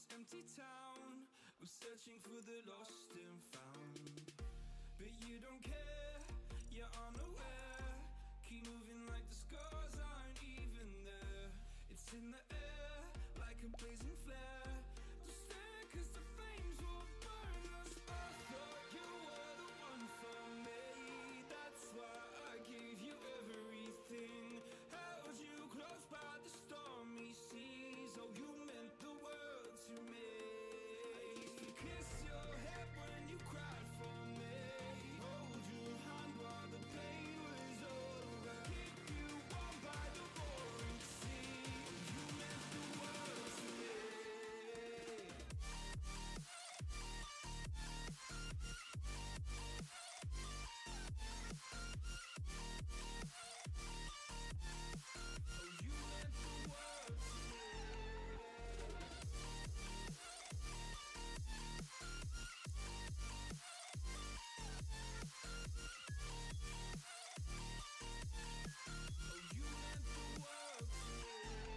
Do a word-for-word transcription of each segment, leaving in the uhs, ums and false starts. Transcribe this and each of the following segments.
this empty town. I'm searching for the lost and found, but you don't care, you're unaware. Keep moving like the scars aren't even there. It's in the air, like a blazing flare. Just stare, cause the flames will burn us. I thought you were the one for me. That's why I gave you everything. Held you close by the stormy seas. Oh, you meant the world to me. I used to kiss your head when you cried for me. Hold your hand while the pain was over. Keep you warm by the roaring sea. You meant the world to me. Oh, you meant the world to me. Oh, you meant the world to me.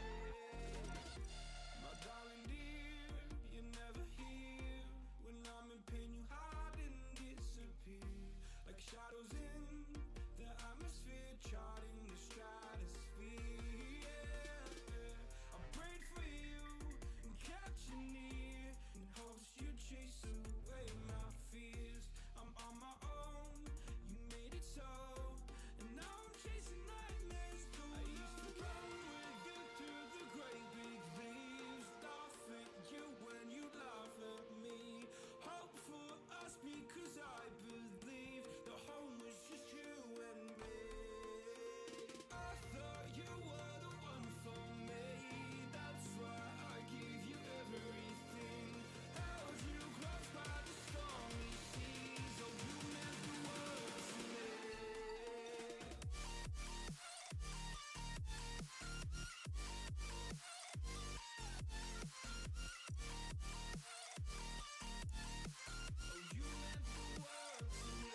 My darling dear, you're never here. When I'm in pain, you hide and disappear. Like shadows in the atmosphere, charting the stratosphere. Yeah. I prayed for you and kept you near, in hopes you'd chase away my fears. I'm on my own, you made it so, and now I'm chasing nightmares too. I used to run with you through the great big leaves, laugh at you when you laugh at me. Hope for us because I believe the home was just you and me. I thought you were the one for me. That's why I gave you everything. Held you close by the stormy seas. Oh, you meant the world to me. Oh, you meant the world to me.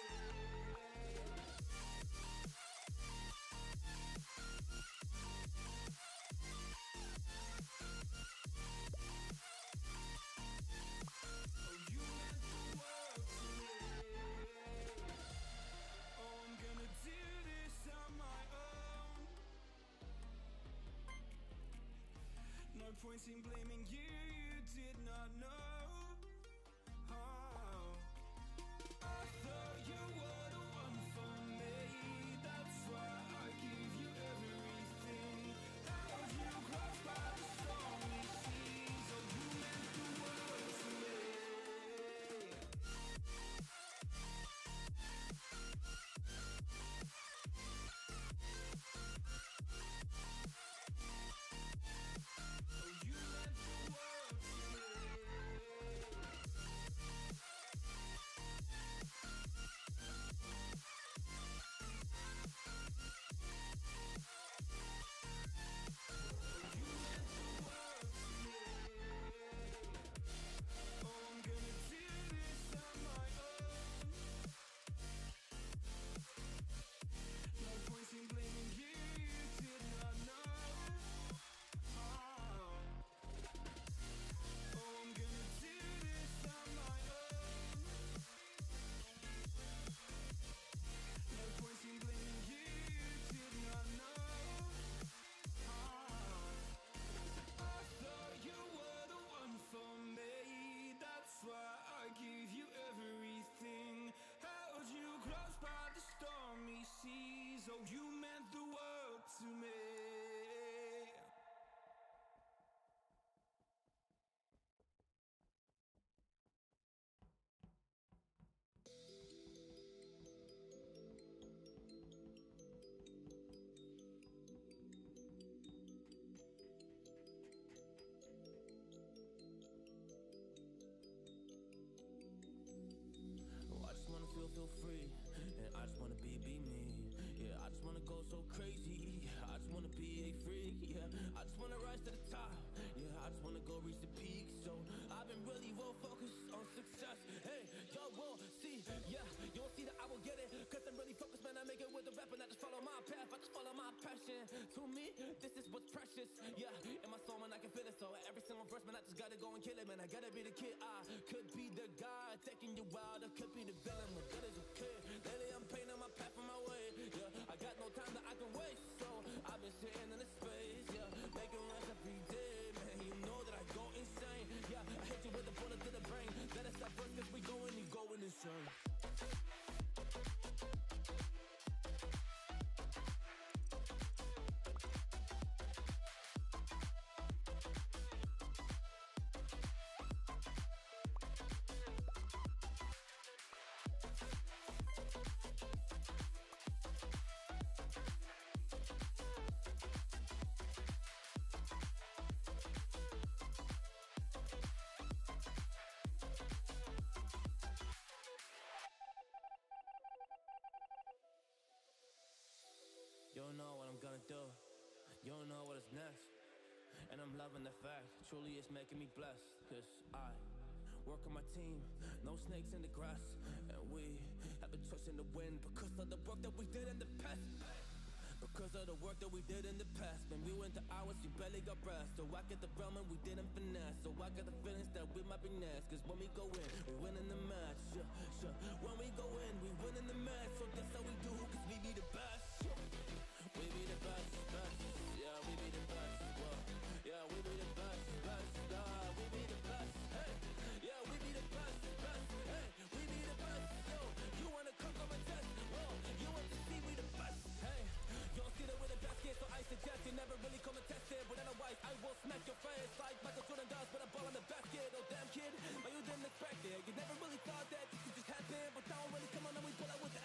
Oh, you meant the world to me. Oh, I'm gonna do this on my own. No point in blaming you, you did not know. Oh, I thought you were the one for me. That's why I gave you everything. Held you close by the stormy seas. Oh, you meant the world to me. Oh, you meant the world to me. Seas, oh, you meant the world to me. Oh, I just wanna feel, feel free, and I just wanna be, be me. Yeah, I just wanna go so crazy. Yeah, I just wanna be a freak. Yeah, I just wanna rise to the top. Yeah, I just wanna go reach the peak. So I've been really well focused on success. Hey, yo, will see. Yeah, you won't see that I will get it. Cause I'm really focused, man. I make it with the rap and I just follow my path. I just follow my passion. To me, this is what's precious. Yeah, in my soul, man, I can feel it. So every single verse, man, I just gotta go and gon' kill it, man, I gotta be the kid. I could be the guy taking you wild, I could be the villain, but good as a kid. Lately I'm painting my path on my way, yeah. I got no time that I can waste, so I've been sitting in the space, yeah. Making runs every day, man, you know that I go insane. Yeah, I hit you with a bullet to the brain. Let us stop first, cause we going, you going insane. You don't know what I'm gonna do. You don't know what is next. And I'm loving the fact, truly it's making me blessed. Cause I work on my team, no snakes in the grass. And we have a trust in the wind because of the work that we did in the past. Because of the work that we did in the past. When we went to hours, you barely got breath. So I get the realm and we didn't finesse. So I got the feelings that we might be next. Cause when we go in, we win in the match. Yeah, sure. When we go in, we win in the match. So that's how we do, cause we be the best. We be the best, best. Yeah, we be the best. Whoa. Yeah, we be the best, best. Nah, we be the best. Hey, yeah, we be the best, best. Hey, we be the best. Yo, you wanna come on my test? Whoa, you want to see we the best? Hey, you don't see that we're the best kid, so I suggest you never really come and test it. But otherwise, I will smack your face like Michael Jordan does with a ball in the basket. Oh damn kid, but you didn't expect it. You never really thought that this could just happen, but now really come on and we pull out with the